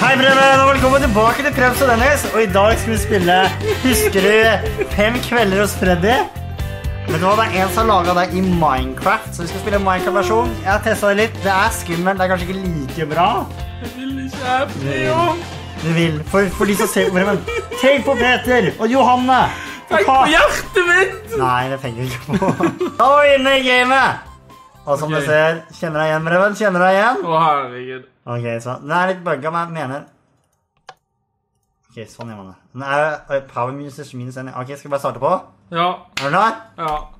Hei Preben, og velkommen tilbake til Prebz og Dennis. Og i dag skal vi spille Husker du 5 kvelder hos Freddy? Vet du hva, det en som har laget det i Minecraft. Så vi skal spille Minecraft-versjon. Jeg har testet det litt, det skummelt, det kanskje ikke like bra. Jeg vil ikke ha Du vil, for de som ser på Preben. Tenk på Peter og Johanne. Tenk på hjertet mitt. Nei, det tenker vi ikke på. Da er vi inne i gamet. Og som du ser, kjenner deg igjen, Preben? Kjenner deg igjen? Å, herregud. Ok, så den litt bugget, men jeg mener... Ok, sånn gjør man det. Den power minus minus 1. Ok, skal vi bare starte på? Ja. Er du klar?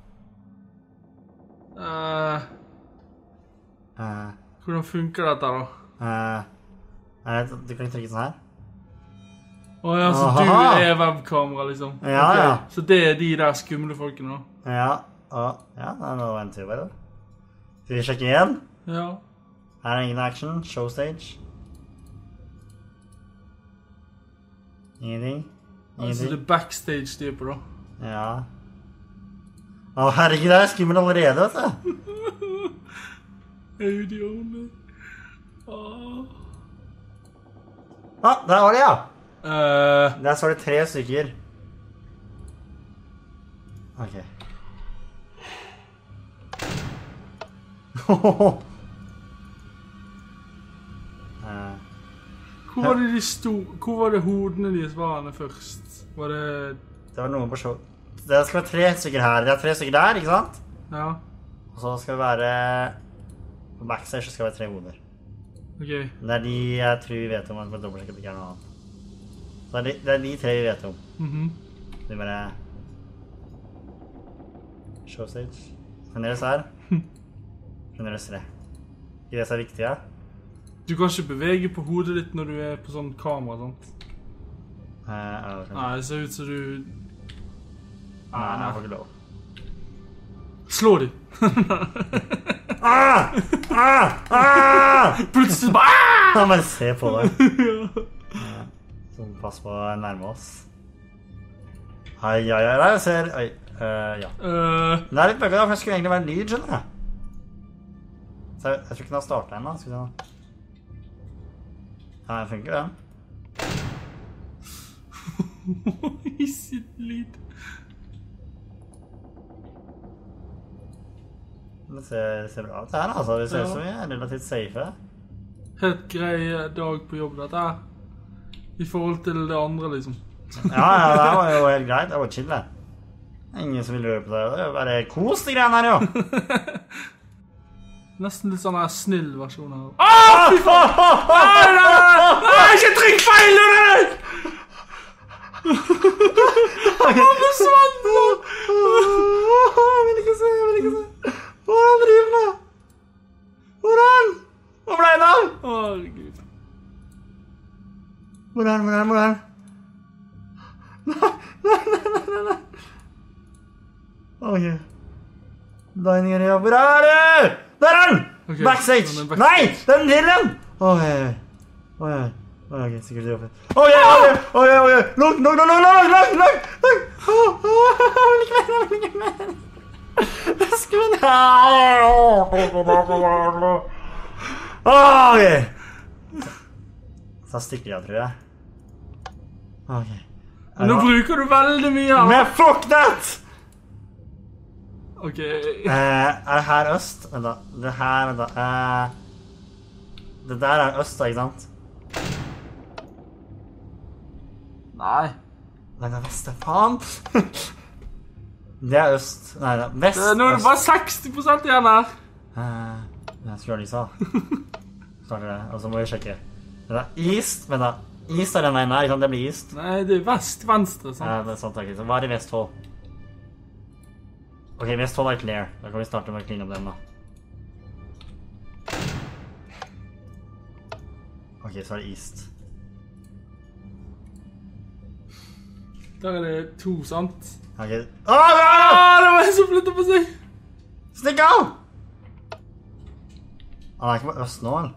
Ja. Hvordan funker dette da? Du kan trykke sånn her. Åja, så du webkamera liksom. Ja, okay. ja. Så det de der skumle folkene da? Ja, ja, det noe en tur bare. Skal vi sjekke igjen? Ja. Her ingen action, show stage. Ingenting. Altså det backstage typer da. Ja. Å herregud, det skummel allerede, vet du. Audio. Der var det, ja. Der står det 3 stykker. Ok. Hvor var det hodene de svarene først? Var det... Det var noen på show. Det skal være 3 stykker her. Det 3 stykker der, ikke sant? Ja. Og så skal det være... På backstage så skal det være 3 hoder. Ok. Det de jeg tror vi vet om, at det dobbeltsjekker det ikke noe annet. Så det de 3 vi vet om. Det bare... Show stage. Fremdeles her. Fremdeles 3. Ikke det som viktig, ja? Du kan ikke bevege på hodet ditt når du på sånn kamera, sant? Nei, det ser ut som du... Nei, jeg får ikke lov. Slå de! Plutselig bare... Ja, bare se på det. Så pass på å nærme oss. Ai, jeg ser... Oi, ja. Det litt bøkket da, for jeg skulle egentlig være en lyd, skjønner jeg. Så jeg tror ikke den har startet ennå, skal vi se nå. Ja, det funker den. Hisset lyd. Det ser bra ut her, altså. Det ser ut som vi relativt safe. Helt grei dag på jobb, dette her. I forhold til det andre, liksom. Ja, det var jo helt greit. Det var chill, det. Ingen som vil røre på det. Det er jo bare kos de greiene her, jo. Nesten litt sånn her snill versjon her. Fy faen! Nei, ikke trykk feil! Han forsvant! Jeg vil ikke se. Hva er han driver med? Hvor er han? Hvor ble han av? Herregud. Hvor er han? Nei. Ok. Dining area, hvor er du? Der er han! Okay, backstage! Nei! Den til den! Ok, sikkert det oppe. Ok! Lukk! Det skulle Ok. Så stikker jeg, tror jeg. Ok. Nå bruker du veldig mye her. Men fuck that! Ok. Det her øst? Vent da. Det her, vent da. Det der øst da, ikke sant? Nei. Nei, det vest, faen! Det øst. Nei, det vest. Nå det bare 60% igjen her. Jeg tror de sa. Starter det, og så må vi sjekke. Vent da, east, vent da. East er den veien her, ikke sant? Det blir east. Nei, det vest, venstre, sant? Ja, det sant, ok. Så hva er i Vestfold? Ok, Vestfold clear. Da kan vi starte med å clean opp den da. Ok, så er det east. Der det 2, sant? Ok. Det var en som flyttet på seg! Stikk av! Han ikke på øst nå, eller?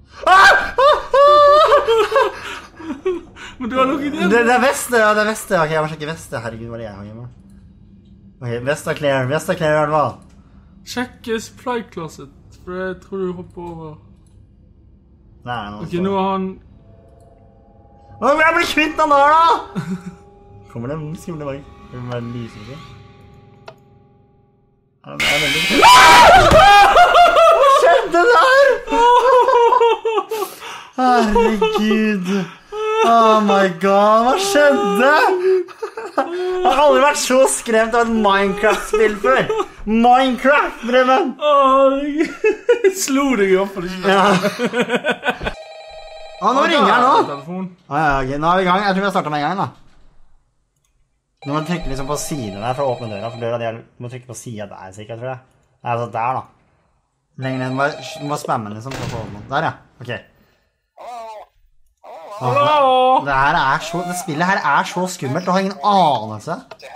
Men du har lukket igjen. Det vest, ja, det vest. Ok, jeg må sjekke vest. Herregud, hva er det jeg har hjemme? Ok, vest er clear, i hvert fall. Sjekk supply closet, for jeg tror du hopper over. Nei, ok, nå har han Jeg blir kvitt den der da! Kommer det en skumle bag? Det må være lysende. Ja, det er veldig... Hva skjedde der? Herregud. Oh my god, hva skjedde? Jeg har aldri vært så skremt av et Minecraft-spill før. Minecraft, Bremen! Slo deg opp for det ikke. Ja. Nå ringer jeg nå. Okay. Nå er vi i gang. Jeg tror vi har startet med en gang da. Nå må du trykke liksom på siden der for å åpne døra. For døra der, du må trykke på siden der, sikkert, tror jeg. Det er altså der da. Lenger ned, du må spamme liksom for å få åpne. Der, ja. Ok. Det her er så, det spillet her er så skummelt, du har ingen anelse.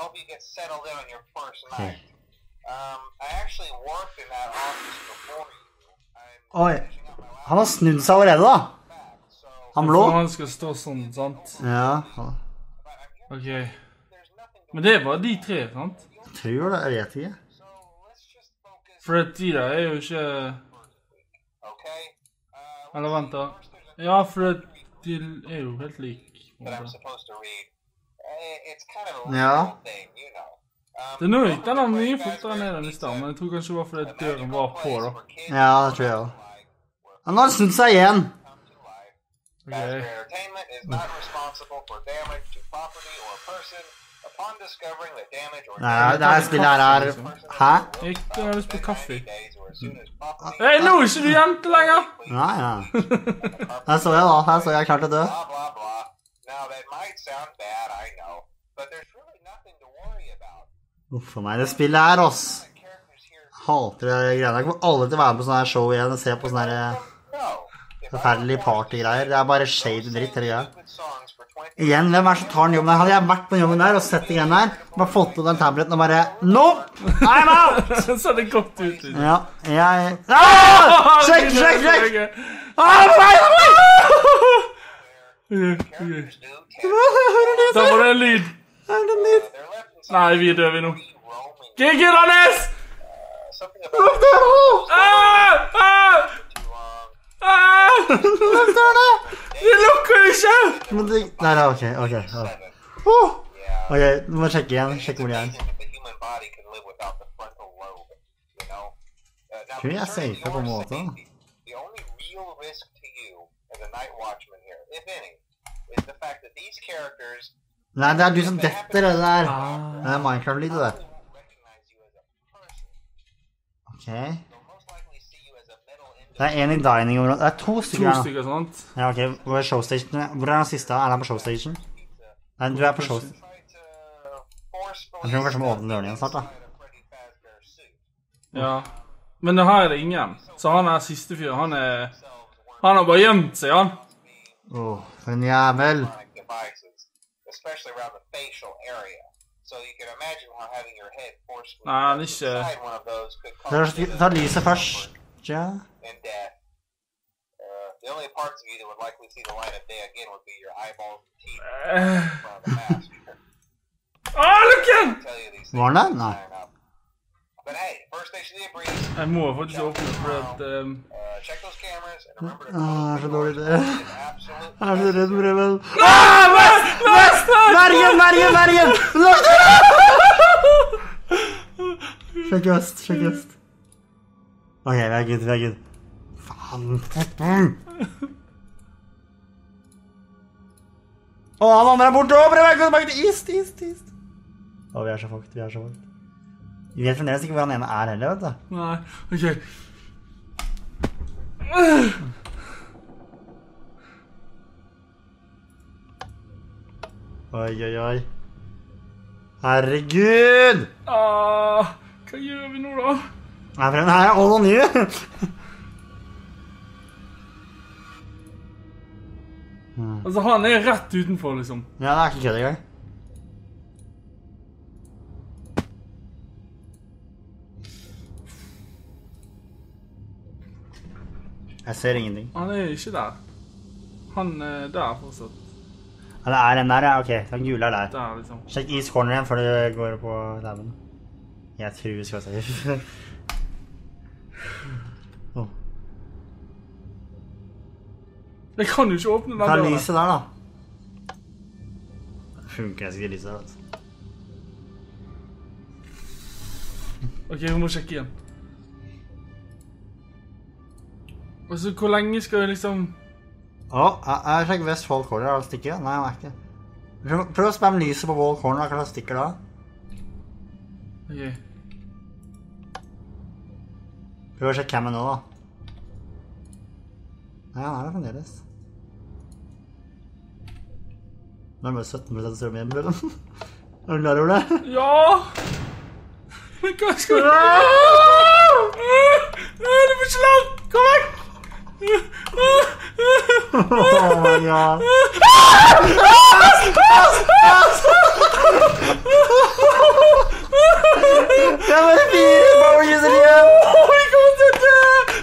Okay. Oi, han har snudd seg allerede da. Han blå. Han skal stå sånn, sant? Ja. Ok. Men det var de tre, sant? Jeg tror det, jeg vet ikke. For de der er jo ikke... Eller vent da. Ja, for de er jo helt lik. Ja. Det nå gikk den mye fortere ned enn i stedet, men jeg tror kanskje det var fordi døren var på da. Ja, det tror jeg også. Han har snudd seg igjen. Okay. Nei, det her spillet her er... Hæ? Jeg har lyst på kaffe. Hei, nå er ikke du jente lenger! Nei, ja. Her står jeg da, her står jeg klar til å dø. Uff for meg, det spillet her, ass. Hater det greiene. Jeg kommer aldri til å være med på sånne her show igjen og se på sånne her forferdelige partygreier. Det er bare shade dritt, hele greia. Igjen, hvem er som tar den jobben der? Hadde jeg vært på jobben der og sett det igjen der, bare fått opp den tableten og bare Nope! I'm out! Så ser det godt ut. Ja, jeg... Sjekk! Nei! Da var det en lyd. Nei, vi er døde nå. Gigi Rannes! Lukk døra! Lukk døra! Det lukker jo ikke! Men det... Nei, ok. Ok, du må sjekke igjen. Sjekke hvor de er. Tror jeg safer på en måte. Nei, det er du som detter det der. Det er Minecraft-lyd det der. Ok. Det er en i dining-området. Det er to stykker her nå. To stykker, sant? Ja, ok. Hvor er showstation? Hvor er den siste? Er den på showstation? Nei, du er på showstation. Jeg tror kanskje må åpne døren igjen snart da. Ja. Men det her er det ingen. Så han er siste fyr. Han har bare gjemt seg, han. Åh, for en jævel. Nei, han er ikke... Ta lyset først. Ja. The only parts of you that would likely see the light of day again would be your eyeballs and teeth in front of the mask. Look in! Var den der? Nei. But hey, first station of the breeze. Jeg må faktisk åpne for at... Check those cameras and remember to... Det er så dårlig det. Jeg er så redd, Bremen. Vergen! Sjekk øst. Ok, vi er good. Faen. Han andre er borte. Bremen, gå tilbake til East. Vi er så fucked. Vi vet fremdeles ikke hvor han ene er heller, vet du. Nei, ok. Oi. Herregud! Hva gjør vi nå da? Nei, for den her er all on you. Altså, han er rett utenfor, liksom. Ja, det er ikke kødd engang. Jeg ser ingenting. Han er ikke der. Han er der fortsatt. Ja, det er den der, ja. Ok, den gule er der. Der, liksom. Sjekk East Corner igjen før du går på tabben. Jeg tror vi skal være safe. Jeg kan jo ikke åpne den Ta døren. lyset der, da. Funker jeg sikkert lyset, vet du. Ok, vi må sjekke igjen. Og så, hvor lenge skal vi liksom... Jeg sjekker West Wall Corner, er det stikker? Nei, han er ikke. Prøv å spamme lyset på Wall Corner, kanskje det stikker da? Ok. Prøv å sjekke cammen nå, da. Nei, han er det fremdeles. Nå er det bare 17% strøm igjen, brød. Er du klar over det? Ja! Men hva skal du... Du får ikke langt! Kom vekk! Oh my god. Det var 4 power user igjen! Vi kommer til å dø!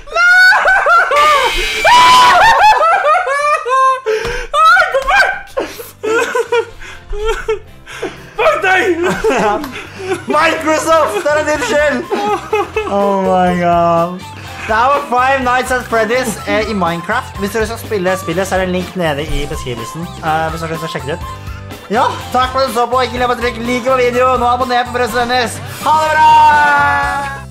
Kom vekk! Fuck deg! Microsoft, det er din skyld! Oh my god. Det var Five Nights at Freddy's i Minecraft. Hvis dere skal spille spillet, så er det en link nede i beskrivelsen. Hvis dere skal sjekke det ut. Ja, takk for at du så på. Ikke glem å trykke like på videoen og abonner på Brødsvenner. Ha det bra!